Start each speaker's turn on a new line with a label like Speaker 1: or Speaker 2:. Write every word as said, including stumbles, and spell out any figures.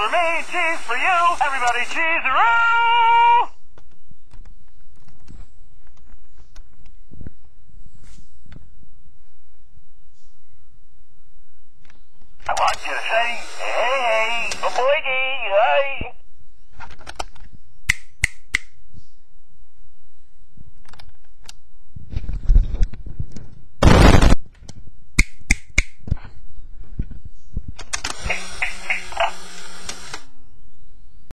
Speaker 1: for me, cheese for you. Everybody cheese-a-roo! I want you to say, hey, hey, a boy, hey.